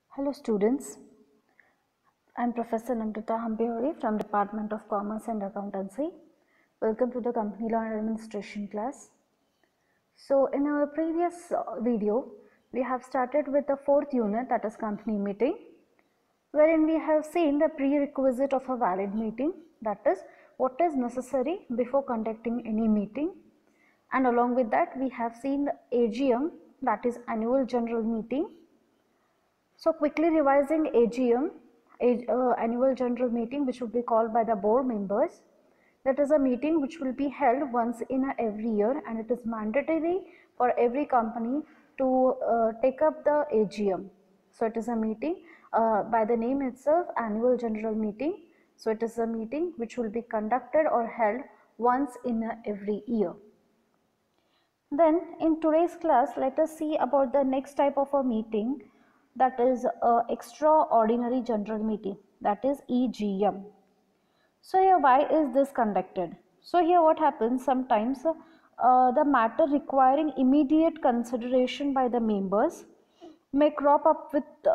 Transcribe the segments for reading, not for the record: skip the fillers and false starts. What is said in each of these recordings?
Hello students, I am Professor Namrata Hampiori from Department of Commerce and Accountancy. Welcome to the Company Law and Administration class. So in our previous video, we have started with the fourth unit, that is company meeting, wherein we have seen the prerequisite of a valid meeting, that is what is necessary before conducting any meeting, and along with that we have seen the AGM, that is annual general meeting. So quickly revising AGM, annual general meeting, which will be called by the board members. That is a meeting which will be held once in every year, and it is mandatory for every company to take up the AGM. So it is a meeting by the name itself, annual general meeting. So it is a meeting which will be conducted or held once in every year. Then in today's class, let us see about the next type of a meeting, that is extraordinary general meeting, that is EGM. So here why is this conducted? So here what happens, sometimes the matter requiring immediate consideration by the members may crop up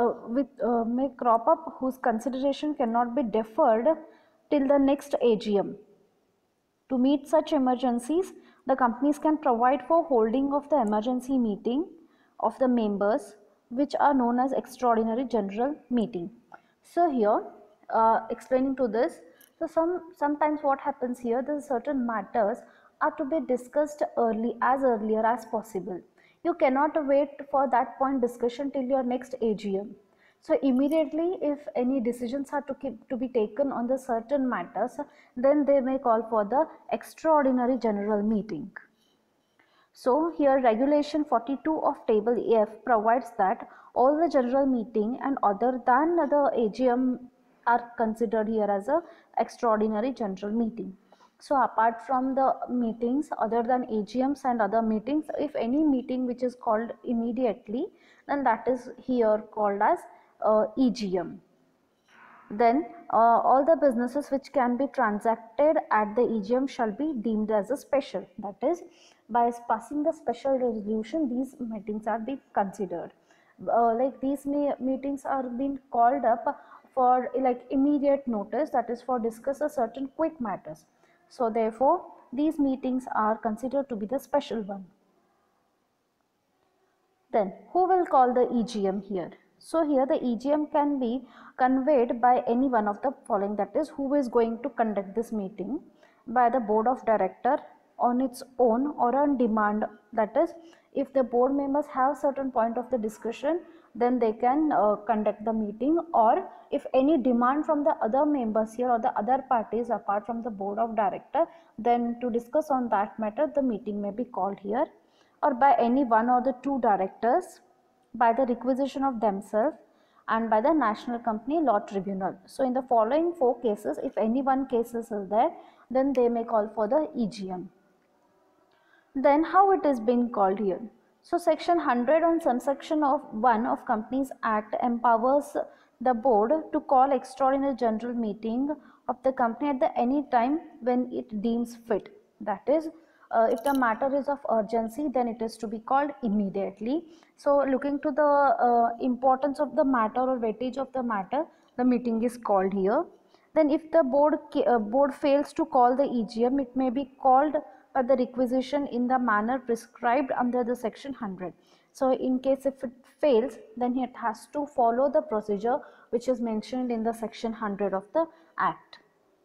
whose consideration cannot be deferred till the next AGM. To meet such emergencies, the companies can provide for holding of the emergency meeting of the members, which are known as extraordinary general meeting. So here, explaining to this, so sometimes what happens here, the certain matters are to be discussed earlier as possible. You cannot wait for that point discussion till your next AGM. So immediately, if any decisions are to be taken on the certain matters, then they may call for the extraordinary general meeting. So here regulation 42 of table F provides that all the general meeting and other than the AGM are considered here as a extraordinary general meeting. So apart from the meetings other than AGMs and other meetings, if any meeting which is called immediately, then that is here called as EGM. Then all the businesses which can be transacted at the EGM shall be deemed as a special. That is, by passing the special resolution, these meetings are being considered. Like these meetings are being called up for like immediate notice, that is for discuss a certain quick matters. So therefore, these meetings are considered to be the special one. Then who will call the EGM here? So here the EGM can be conveyed by any one of the following, that is who is going to conduct this meeting, by the board of director on its own or on demand. That is, if the board members have certain point of the discussion, then they can conduct the meeting, or if any demand from the other members here or the other parties apart from the board of director, then to discuss on that matter the meeting may be called here, or by any one or the two directors, by the requisition of themselves, and by the National Company Law Tribunal. So in the following four cases, if any one cases is there, then they may call for the EGM. Then how it is being called here? So section 100 on subsection of 1 of Companies Act empowers the board to call extraordinary general meeting of the company at the any time when it deems fit. That is, if the matter is of urgency, then it is to be called immediately. So looking to the importance of the matter or weightage of the matter, the meeting is called here. Then if the board fails to call the EGM, it may be called by the requisition in the manner prescribed under the section 100. So in case if it fails, then it has to follow the procedure which is mentioned in the section 100 of the Act.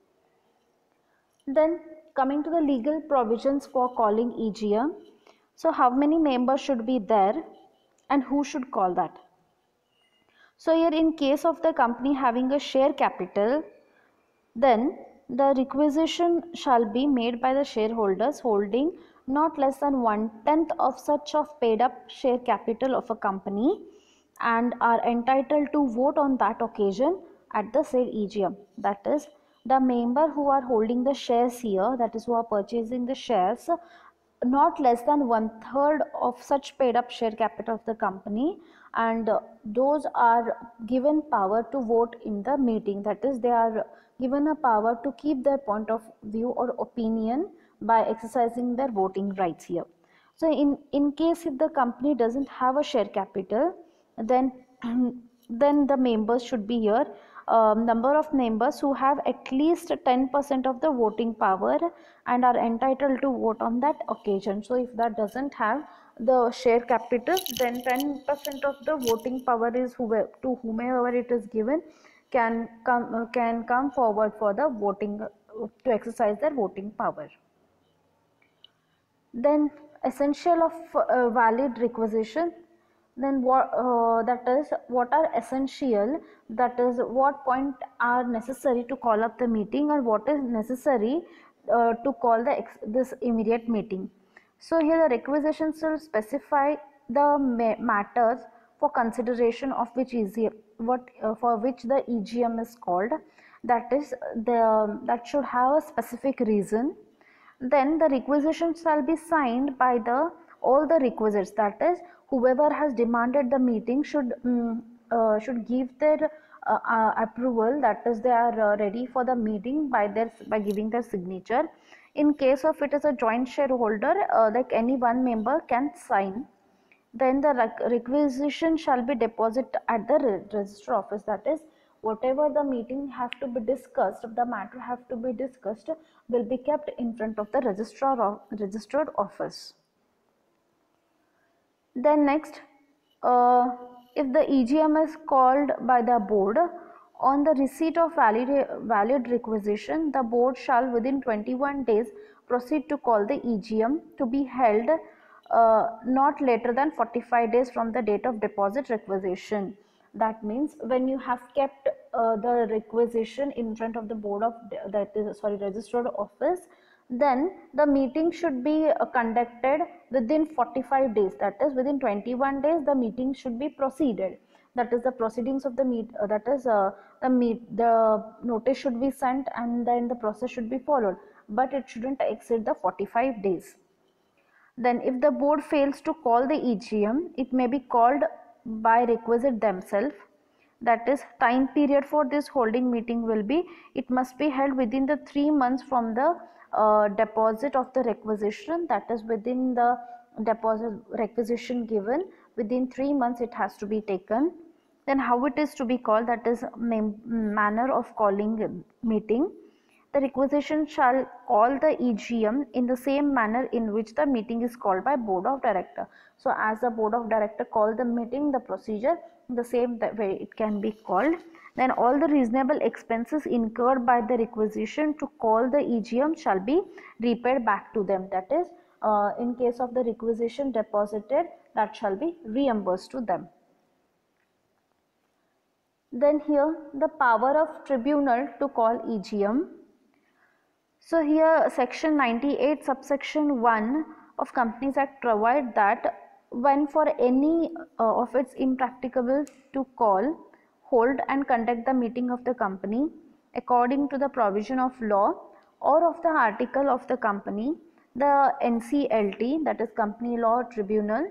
Then coming to the legal provisions for calling EGM. So how many members should be there and who should call that? So here in case of the company having a share capital, then the requisition shall be made by the shareholders holding not less than 1/10 of such of paid up share capital of a company and are entitled to vote on that occasion at the said EGM. That is, the member who are holding the shares here, that is who are purchasing the shares, not less than 1/3 of such paid up share capital of the company, and those are given power to vote in the meeting. That is, they are given a power to keep their point of view or opinion by exercising their voting rights here. So in case if the company doesn't have a share capital, then then the members should be here. Number of members who have at least 10% of the voting power and are entitled to vote on that occasion. So if that doesn't have the share capital, then 10% of the voting power is whomever it is given can come forward for the voting, to exercise their voting power. Then essential of valid requisition. Then that is what are essential, that is what point are necessary to call up the meeting, or what is necessary to call this immediate meeting. So here the requisitions will specify the matters for consideration of which for which the EGM is called, that is that should have a specific reason. Then the requisition shall be signed by all the requisites, that is whoever has demanded the meeting should give their approval, that is they are ready for the meeting by giving their signature. In case of it is a joint shareholder, like any one member can sign. Then the requisition shall be deposited at the register office, that is whatever the meeting have to be discussed, the matter have to be discussed, will be kept in front of the registered office. Then next, if the EGM is called by the board, on the receipt of valid requisition, the board shall within 21 days proceed to call the EGM to be held not later than 45 days from the date of deposit requisition. That means when you have kept the requisition in front of the board of registered office, then the meeting should be conducted within 45 days, that is within 21 days the meeting should be proceeded, that is the proceedings of the the notice should be sent and then the process should be followed, but it shouldn't exceed the 45 days. Then if the board fails to call the EGM, it may be called by requisite themselves. That is, time period for this holding meeting will be, it must be held within the 3 months from the deposit of the requisition, that is within the deposit requisition given, within 3 months it has to be taken. Then how it is to be called, that is manner of calling meeting. The requisition shall call the EGM in the same manner in which the meeting is called by board of director. So as the board of director call the meeting, the procedure the same way it can be called. Then all the reasonable expenses incurred by the requisition to call the EGM shall be repaid back to them. That is, in case of the requisition deposited, that shall be reimbursed to them. Then here the power of tribunal to call EGM. So here section 98 subsection 1 of Companies Act provide that when for any of its impracticable to call, hold and conduct the meeting of the company according to the provision of law or of the article of the company, the NCLT, that is Company Law Tribunal,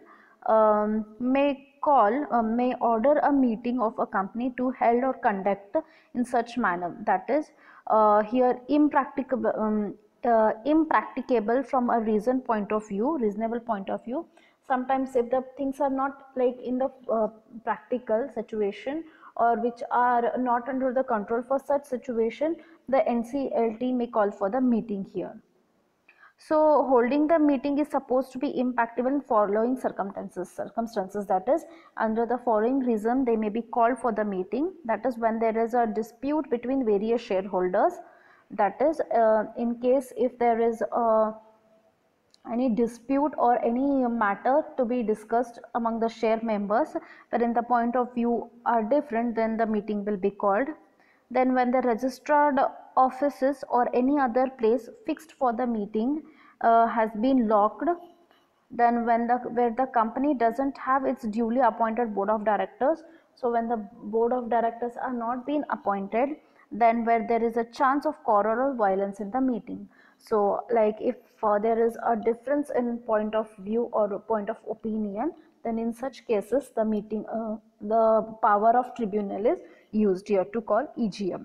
may order a meeting of a company to held or conduct in such manner, that is here impracticable from a reasonable point of view. Sometimes if the things are not like in the practical situation or which are not under the control, for such situation the NCLT may call for the meeting here. So holding the meeting is supposed to be impracticable in following circumstances, that is under the following reason they may be called for the meeting. That is when there is a dispute between various shareholders, that is in case if there is any dispute or any matter to be discussed among the share members wherein the point of view are different, then the meeting will be called. Then when the registered offices or any other place fixed for the meeting has been locked, then when where the company doesn't have its duly appointed board of directors, so when the board of directors are not being appointed, then where there is a chance of quarrel or violence in the meeting. So like if there is a difference in point of view or point of opinion, then in such cases the meeting the power of tribunal is used here to call EGM.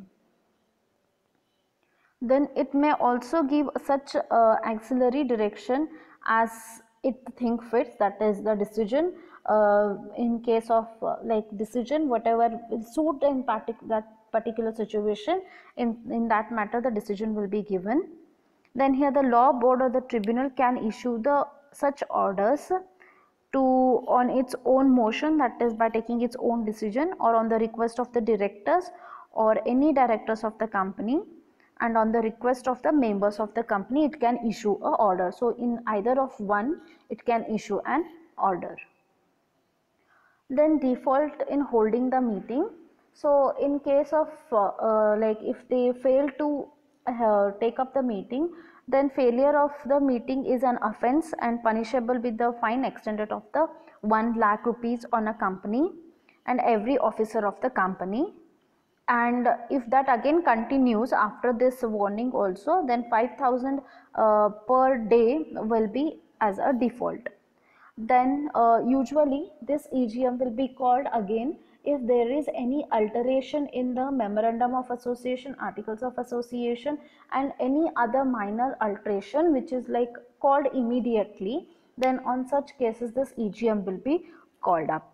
Then it may also give such auxiliary direction as it think fits, that is the decision in case of like decision, whatever will suit in that particular situation, in that matter the decision will be given. Then here the law board or the tribunal can issue the such orders to on its own motion, that is by taking its own decision, or on the request of the directors or any directors of the company, and on the request of the members of the company it can issue a order. So in either of one it can issue an order. Then default in holding the meeting. So in case of like if they fail to take up the meeting, then failure of the meeting is an offense and punishable with the fine extended of the 1 lakh rupees on a company and every officer of the company. And if that again continues after this warning also, then 5,000 per day will be as a default. Then usually this EGM will be called again if there is any alteration in the memorandum of association, articles of association, and any other minor alteration which is like called immediately, then on such cases this EGM will be called up.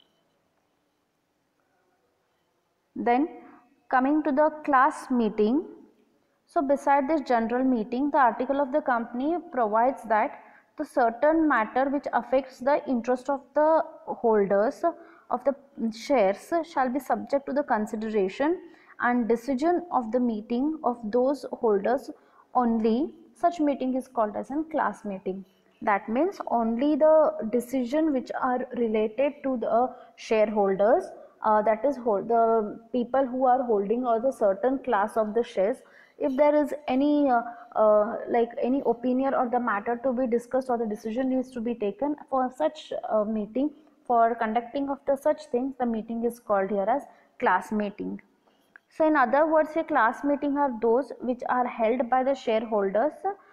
Then coming to the class meeting. So beside this general meeting, the article of the company provides that the certain matter which affects the interest of the holders of the shares shall be subject to the consideration and decision of the meeting of those holders only. Such meeting is called as a class meeting. That means only the decision which are related to the shareholders, that is the people who are holding or the certain class of the shares, if there is any like any opinion or the matter to be discussed or the decision needs to be taken for such meeting, for conducting of the such things, the meeting is called here as class meeting. So in other words, a class meeting are those which are held by the shareholders,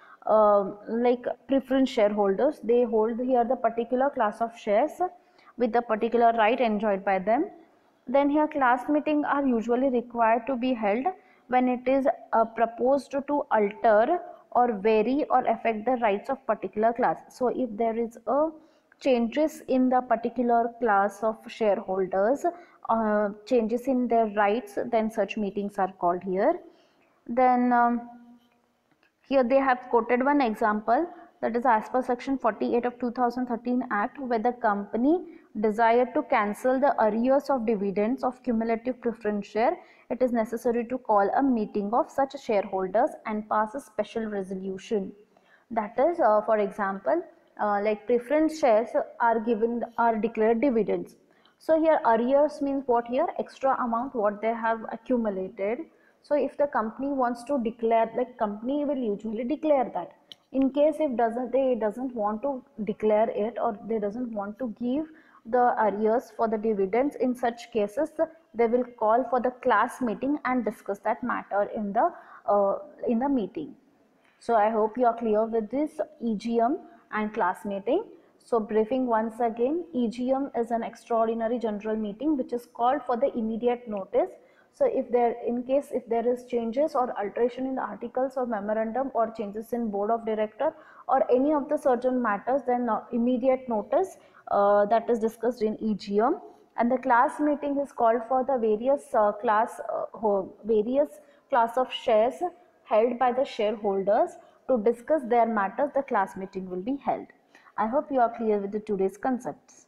like preference shareholders. They hold here the particular class of shares with the particular right enjoyed by them. Then here class meeting are usually required to be held when it is proposed to alter or vary or affect the rights of particular class. So if there is a changes in the particular class of shareholders, changes in their rights, then such meetings are called here. Then here they have quoted one example, that is as per section 48 of 2013 Act, where the company desired to cancel the arrears of dividends of cumulative preference share, it is necessary to call a meeting of such shareholders and pass a special resolution. That is for example, like preference shares are declared dividends. So here arrears means what? Here extra amount what they have accumulated. So if the company wants to declare, like company will usually declare that. In case if they doesn't want to declare it, or they doesn't want to give the arrears for the dividends, in such cases they will call for the class meeting and discuss that matter in the meeting. So I hope you are clear with this EGM and class meeting. So briefing once again, EGM is an extraordinary general meeting which is called for the immediate notice. So if there is changes or alteration in the articles or memorandum, or changes in board of director or any of the certain matters, then immediate notice that is discussed in EGM. And the class meeting is called for the various class of shares held by the shareholders. To discuss their matters, the class meeting will be held. I hope you are clear with the today's concepts.